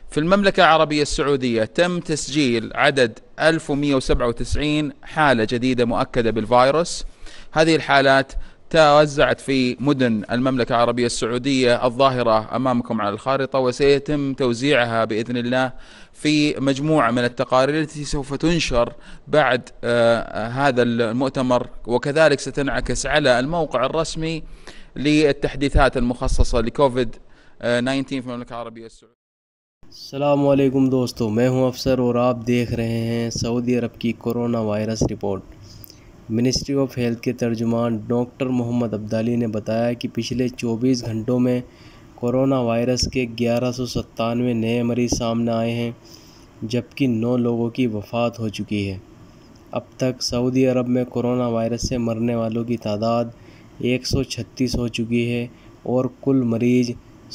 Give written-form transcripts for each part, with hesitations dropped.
في المملكة العربية السعودية تم تسجيل عدد 1197 حالة جديدة مؤكدة بالفيروس. هذه الحالات توزعت في مدن المملكة العربية السعودية الظاهرة أمامكم على الخارطة، وسيتم توزيعها بإذن الله في مجموعة من التقارير التي سوف تنشر بعد هذا المؤتمر، وكذلك ستنعكس على الموقع الرسمي للتحديثات المخصصة لكوفيد 19 في المملكة العربية السعودية. السلام علیکم دوستو، میں ہوں افسر اور آپ دیکھ رہے ہیں سعودی عرب کی corona virus report. Ministry of health کے ترجمان ڈاکٹر محمد عبدالی نے بتایا کہ پچھلے 24 گھنٹوں میں کورونا وائرس کے 1197 نئے مریض سامنے آئے ہیں، جبکہ 9 لوگوں کی وفات ہو چکی ہے۔ اب تک سعودی عرب میں کورونا وائرس سے مرنے والوں کی تعداد 136 ہو چکی ہے اور کل مریض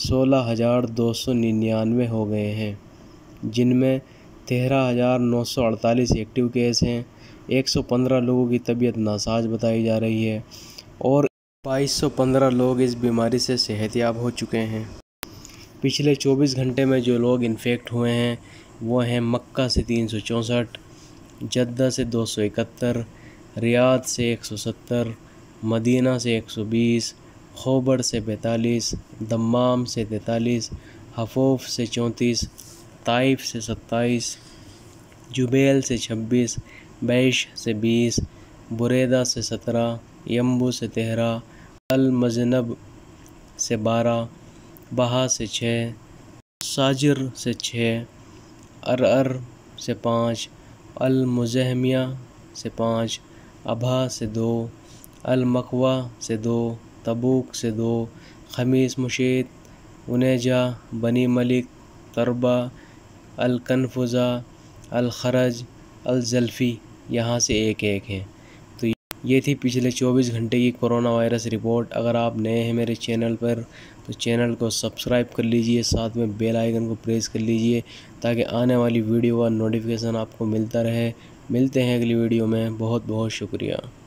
16,299 ہو گئے ہیں، جن میں 13,948 ایکٹیو کیس ہیں، 115 لوگوں کی طبیعت ناساز بتائی جا رہی ہے اور 2215 لوگ اس بیماری سے صحت یاب ہو چکے ہیں۔ پچھلے 24 گھنٹے میں جو لوگ انفیکٹ ہوئے ہیں وہ ہیں مکہ سے 364، جدہ سے 271، ریاض سے 170، مدینہ سے 120، خوبر سے 42، دمام سے 43، حفوف سے 34، طائف سے 27، جبیل سے 26، بیش سے 20، بریدہ سے 17، یمبو سے 13، المزنب سے 12، بہا سے 6، ساجر سے 6، ارر سے 5، المزہمیہ سے 5، ابھا سے 2، المقوہ سے 2، تبوک سے 2، خمیس مشیط، انیجا، بنی ملک، تربہ، الکنفزہ، الخرج، الزلفی یہاں سے ایک ہیں۔ تو یہ تھی پچھلے 24 گھنٹے کی کورونا وائرس رپورٹ۔ اگر آپ نئے ہیں میرے چینل پر تو چینل کو سبسکرائب کر لیجئے، ساتھ میں بیل آئیکن کو پریس کر لیجئے تاکہ آنے والی ویڈیو کا نوٹیفیکیشن آپ کو ملتا رہے۔ ملتے ہیں اگلی ویڈیو میں، بہت بہت شکریہ۔